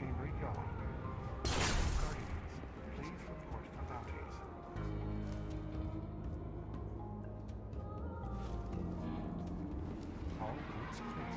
chamber yawn. Guardians, please report for bounties. All routes clear.